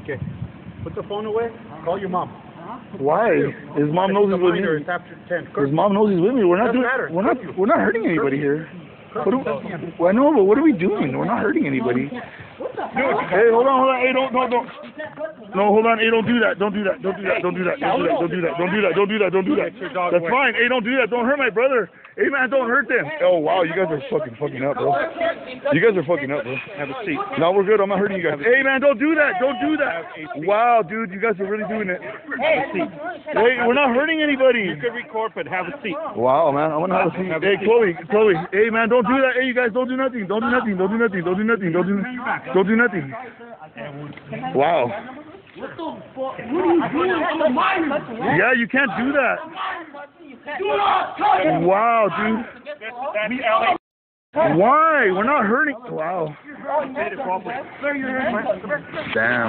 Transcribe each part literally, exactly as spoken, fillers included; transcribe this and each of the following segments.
Okay. Put the phone away. Call your mom. Why? His mom knows he's with me. It's after ten. His mom knows he's with me. We're not doing. We're not. We're not hurting anybody here. What do, well, I know, but what are we doing? We're not hurting anybody. Hey, hold on, hold on. Hey, don't, don't, don't. No, hold on. Hey, don't do that. Don't do that. Don't do that. Don't do that. Don't do that. Don't do that. Don't do that. Don't do that. Don't do that. That's fine. Hey, don't do that. Don't hurt my brother. Hey, man, don't hurt them. Oh, wow. You guys are fucking fucking up, bro. You guys are fucking up, bro. Have a seat. No, we're good. I'm not hurting you guys. Hey, man, don't do that. Don't do that. Wow, dude. You guys are really doing it. Have a seat. Hey, we're not hurting anybody. You can record, but have a seat. Wow, man. I'm going to have a seat. Hey, Chloe. Chloe. Hey, man, don't do that. Hey, you guys, don't do nothing. Don't do nothing. Don't do nothing. Don't do nothing. Don't do nothing. Don't do nothing. Wow. What the fuck? What are you doing? I'm a minor. Yeah, you can't do that. Wow, dude. Why? We're not hurting. Wow. Damn.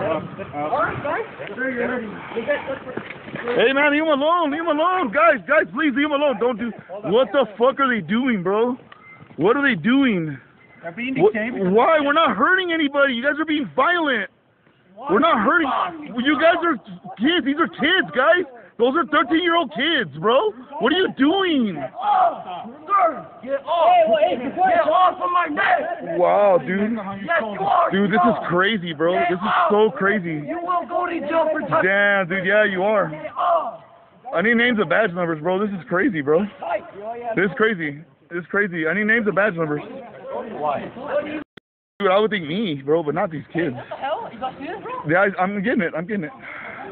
Hey, man, leave him alone. Leave him alone. Guys, guys, please leave him alone. Don't do. What the fuck are they doing, bro? What are they doing? They're being What, detained. why? We're not hurting anybody. You guys are being violent. We're not hurting. You guys are kids. These are kids, guys. Those are thirteen-year-old kids, bro. What are you doing? Sir, get off. Get off of my neck. Wow, dude. Yes, you are. Dude, this is crazy, bro. This is so crazy. You will go to jail for touching. Damn, dude. Yeah, you are. I need names and badge numbers, bro. This is crazy, bro. This is crazy. This is crazy. I need names and badge numbers. Why? Dude, I would think me, bro, but not these kids. What the hell? You got this, bro? Yeah, I, I'm getting it. I'm getting it.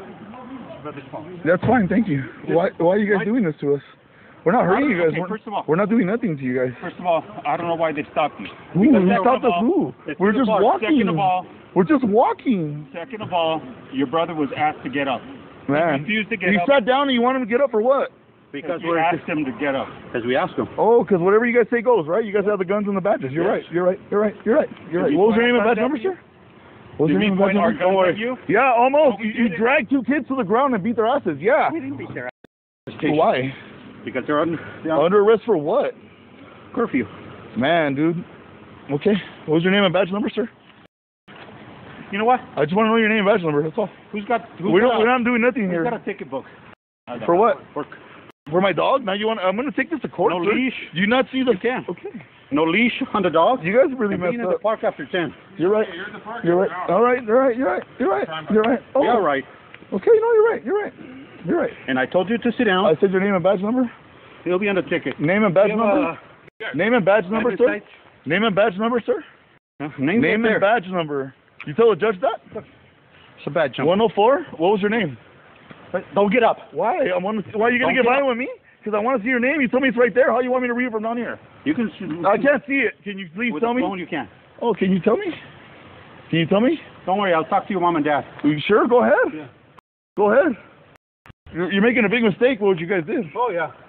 That's fine. Thank you. Why? Why are you guys doing this to us? We're not hurting you guys. Okay, we're, first of all, we're not doing nothing to you guys. First of all, I don't know why they stopped you. Who? Who stopped us? Who? We're just walking. Second of all, we're just walking. second of all, your brother was asked to get up. Man, he refused to get he up. sat down and you want him to get up for what? Because we asked him to get up. Because we asked him. Oh, because whatever you guys say goes, right? You guys have the guns and the badges. You're Yes. right. You're right. You're right. You're right. You're right. Did What was you your name and point badge our number, gun at sir? What was your Did we name and badge point our number? guns at you? Yeah, almost. No, we you you didn't. dragged two kids to the ground and beat their asses. Yeah. We didn't beat their ass. Why? Because they're under, they're under Under arrest for what? curfew. Man, dude. Okay. What was your name and badge number, sir? You know what? I just want to know your name and badge number. That's all. Who's got? Who's We got, don't. We're not doing nothing who's here. got a ticket book? For what? For For my dog? Now you want? I'm gonna take this to court. No sir. leash. Do you not see the? You can. Okay. no leash on the dog. You guys really And messed being in up. the park after ten. You're right. You're right. All right. You're right. You're right. You're right. You're right. Oh. Yeah, right. Okay. No, you're right. You're right. You're right. And I told you to sit down. I said your name and badge number. He'll be on the ticket. Name and badge You have number. a- Name and badge number, Admin sir. site? Name and badge number, sir. Huh? Name's Name right and there. badge number. You tell the judge that? It's a badge number. one oh four. What was your name? Don't get up. Why? I want to. Why are you gonna Don't get get violent up. with me? Because I want to see your name. You told me it's right there. How you want me to read it from down here? You can. I can't see it. Can you please With tell the me? phone, you can. Oh, can you tell me? Can you tell me? Don't worry. I'll talk to your mom and dad. Are you sure? Go ahead. Yeah. Go ahead. You're, you're making a big mistake with what you guys did. Oh yeah.